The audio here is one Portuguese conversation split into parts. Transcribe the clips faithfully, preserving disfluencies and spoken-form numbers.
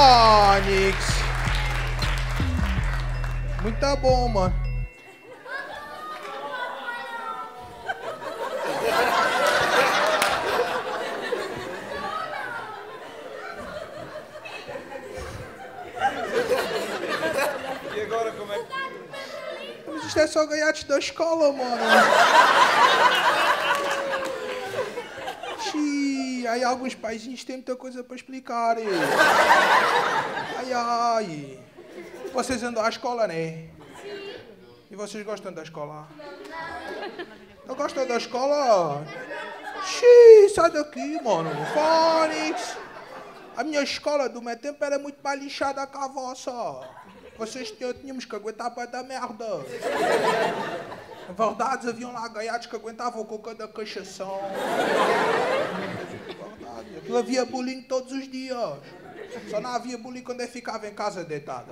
Fônix. Muito bom, mano. E agora como é que... Mas isto é só gaiatos da escola, mano. Xiii, aí alguns paizinhos têm muita coisa para explicar. Ai, ai. Vocês andam à escola, né? Sim. E vocês gostam da escola? Não. Não gostam da escola? Xiii, sai daqui, mano. Fônix. A minha escola do meu tempo era muito mais lixada que a vossa. Vocês tínhamos que aguentar para dar merda. Na verdade, haviam lá gaiatos que aguentavam com cada cachação. Verdade. Aquilo havia bullying todos os dias. Só não havia bullying quando eu ficava em casa deitada.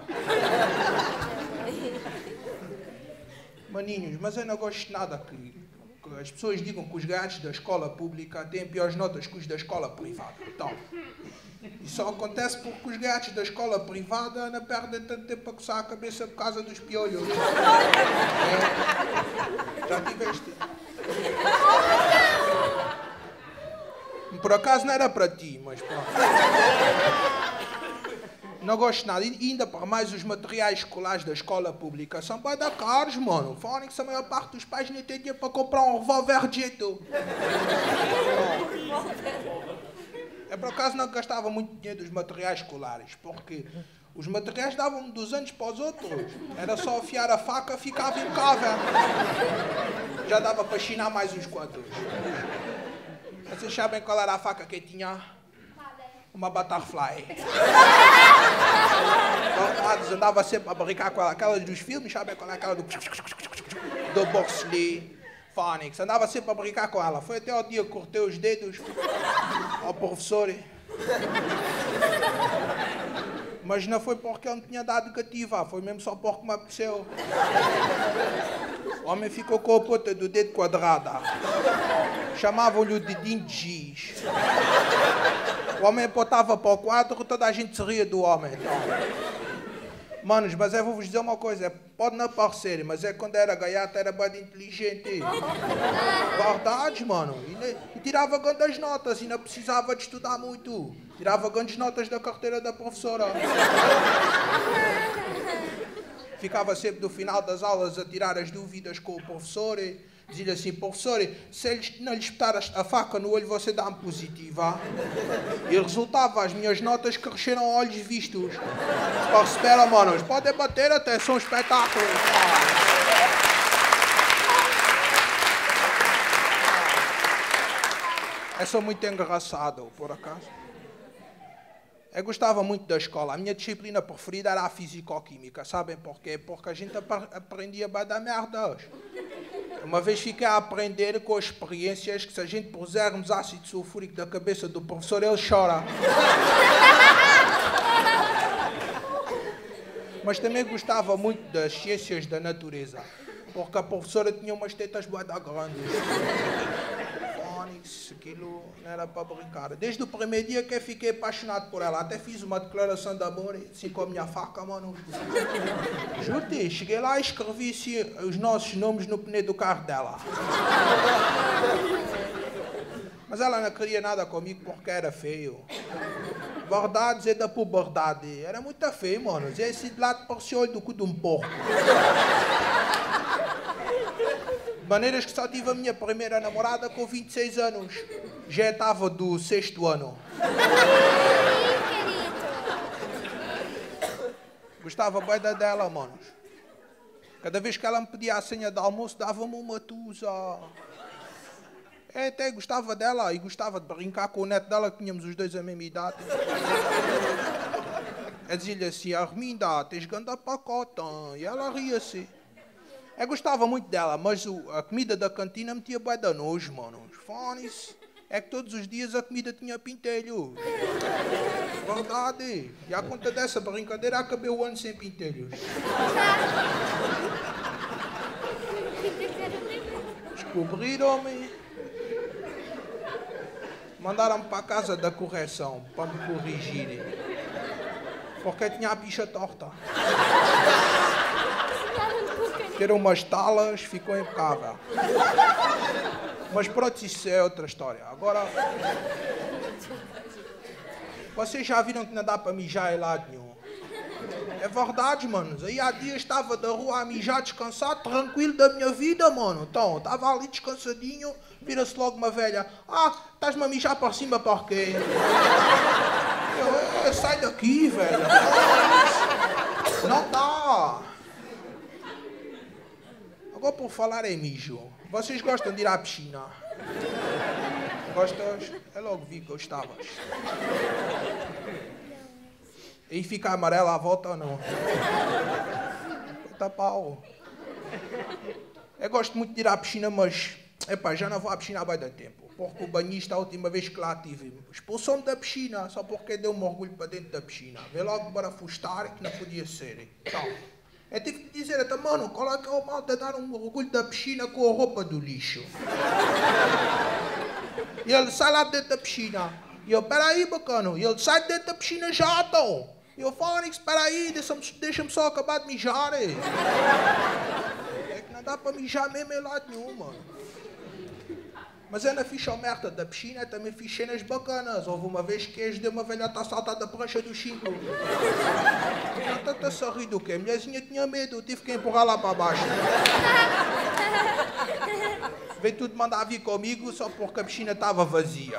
Maninhos, mas eu não gosto de nada que, que as pessoas digam que os gaiatos da escola pública têm piores notas que os da escola privada. Então, isso só acontece porque os gaiatos da escola privada não perdem tanto tempo a coçar a cabeça por causa dos piolhos. É. Já tiveste? Por acaso não era para ti, mas pronto. Não gosto de nada. E ainda para mais os materiais escolares da escola pública são bué da caros, mano. Fônix, a maior parte dos pais nem tem dinheiro para comprar um revólver de jeito. Eu por acaso não gastava muito dinheiro dos materiais escolares, porque os materiais davam-me dos anos para os outros. Era só afiar a faca, ficava impecável. Já dava para chinar mais uns quantos. Vocês sabem qual era a faca que eu tinha? Uma butterfly. Eu andava sempre a brincar com ela. Aquelas dos filmes, sabem qual é aquela do... do Bruce Lee. Fônix. Andava sempre a brincar com ela. Foi até o dia que cortei os dedos ao professor. Mas não foi porque ele me tinha dado negativa. Foi mesmo só porque me apeteceu. O homem ficou com a ponta do dedo quadrada. Chamavam-lhe o dedinho de giz. O homem apontava para o quadro, toda a gente se ria do homem. Então. Manos, mas eu vou-vos dizer uma coisa. Pode não parecer, mas é que quando era gaiato era bem inteligente. Verdade, mano. E, e tirava grandes notas e não precisava de estudar muito. Tirava grandes notas da carteira da professora. Ficava sempre no final das aulas a tirar as dúvidas com o professor. Dizia-lhe assim, professor, se ele não lhe espetar a faca no olho, você dá-me positiva. E resultava as minhas notas que cresceram a olhos vistos. Espera, manos, pode bater até, são espetáculos. Eu sou muito engraçado, por acaso. Eu gostava muito da escola. A minha disciplina preferida era a fisicoquímica. Sabem porquê? Porque a gente aprendia a dar merdas. Uma vez fiquei a aprender com as experiências que se a gente pusermos ácido sulfúrico na cabeça do professor, ele chora. Mas também gostava muito das ciências da natureza, porque a professora tinha umas tetas bué da grandes. Fônix, aquilo não era para brincar. Desde o primeiro dia que eu fiquei apaixonado por ela, até fiz uma declaração de amor, assim com a minha faca, mano. Juro-te, cheguei lá e escrevi assim, os nossos nomes no pneu do carro dela. Mas ela não queria nada comigo porque era feio. Verdade é da puberdade. Era muito feio, mano. Esse de lado parecia o olho do cu de um porco. De maneiras que só tive a minha primeira namorada com vinte e seis anos. Já estava do sexto ano. Gostava bem da dela, manos. Cada vez que ela me pedia a senha de almoço, dava-me uma tusa. Eu até gostava dela e gostava de brincar com o neto dela, que tínhamos os dois a mesma idade. Eu dizia-lhe assim, Arminda, tens ganda pacota. E ela ria-se. Eu gostava muito dela, mas o, a comida da cantina metia bué de nojo, mano. Fônix, é que todos os dias a comida tinha pintelhos. Verdade. E à conta dessa brincadeira, acabei o ano sem pintelhos. Descobriram-me. Mandaram-me para a casa da correção, para me corrigirem. Porque tinha a picha torta. Tiram umas talas, ficou impecável. Mas pronto, isso é outra história. Agora, vocês já viram que não dá para mijar em lado nenhum? É verdade, mano. Aí há dias estava da rua a mijar, descansado, tranquilo da minha vida, mano. Então, estava ali descansadinho, vira-se logo uma velha. Ah, estás-me a mijar para cima por quê? Eu, eu, sai daqui, velho. Não dá. Agora, por falar em mijo, vocês gostam de ir à piscina? Gostas? Eu logo vi que gostavas. E fica amarela à volta ou não? Eita pau. Eu gosto muito de ir à piscina, mas epá, já não vou à piscina há bem de tempo. Porque o banhista, a última vez que lá tive, expulsou-me da piscina, só porque deu um orgulho para dentro da piscina. Veio logo para fustar, que não podia ser. Então, eu tive que dizer até, mano, qual é que é o mal de dar um orgulho da piscina com a roupa do lixo? E ele sai lá dentro da piscina. E eu, peraí, bacano. E ele sai dentro da piscina já, então. E eu, Fónix, peraí, deixa-me deixa só acabar de mijar. É. é que não dá para mijar mesmo em lado nenhum, mano. Mas eu não fiz só merda da piscina, também fiz cenas bacanas. Houve uma vez que ajudei uma velhota a saltar da prancha do Chico. Não tanto a sorrir do quê? A mulherzinha tinha medo, tive que empurrar lá para baixo. Veio tudo mandar vir comigo só porque a piscina estava vazia.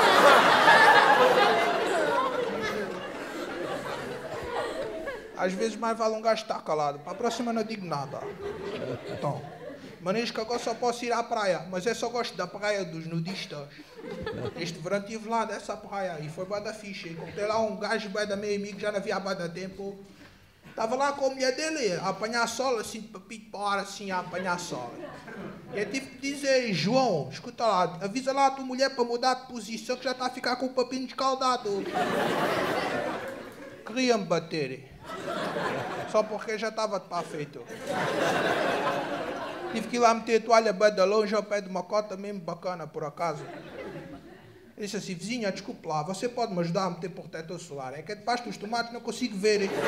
Às vezes mais vale um gajo estar calado. Para a próxima não digo nada. Então, maneiras que agora só posso ir à praia, mas eu só gosto da praia dos nudistas. Este verão estive lá dessa praia e foi bué da ficha. Encontrei lá um gajo bué da meu amigo, já não havia há bué da tempo. Estava lá com a mulher dele a apanhar sol, assim, de papito para ar, assim, a apanhar sol. E eu tive que dizer, João, escuta lá, avisa lá a tua mulher para mudar de posição que já está a ficar com o papinho escaldado. Queria-me bater. Só porque já estava de pá feito. Tive que ir lá meter a toalha bem de longe ao pé de uma cota mesmo bacana, por acaso. Eu disse assim, vizinha, desculpe lá, você pode me ajudar a meter protetor solar? É que é debaixo dos tomates não consigo ver. Hein?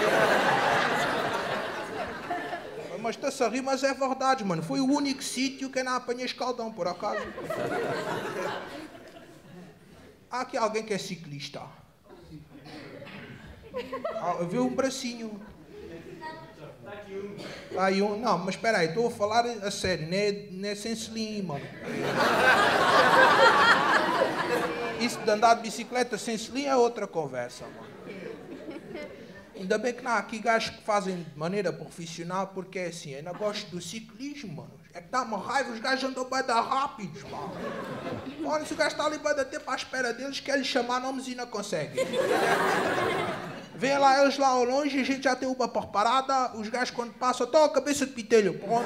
Mas está-se a rir, mas é verdade, mano. Foi o único sítio que eu não apanhei escaldão, por acaso. Há aqui alguém que é ciclista. Ah, eu vi um bracinho. Está aí um. Não, mas espera aí, estou a falar a sério, não é, não é sem selim, mano. Isso de andar de bicicleta sem selim é outra conversa, mano. Ainda bem que não há aqui gajos que fazem de maneira profissional, porque é assim, eu não gosto do ciclismo, mano. É que dá-me raiva, os gajos andam bem da rápidos, mano. Olha, se o gajo está ali bem da tempo à espera deles, quer lhes chamar nomes e não consegue. Vê lá eles lá ao longe, a gente já tem uma por parada, os gajos quando passam, estão a cabeça de pitelho, pronto.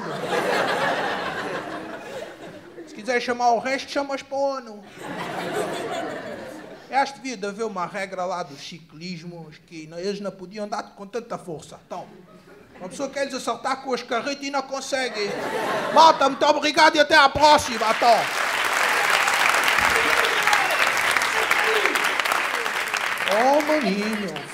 Se quiser chamar o resto, chamas para o ONU. Eu acho que devia de haver uma regra lá dos ciclismos que não, eles não podiam dar com tanta força. Então, uma pessoa quer lhes acertar com as carretas e não consegue. Malta, muito obrigado e até à próxima. Então. Oh, maninho.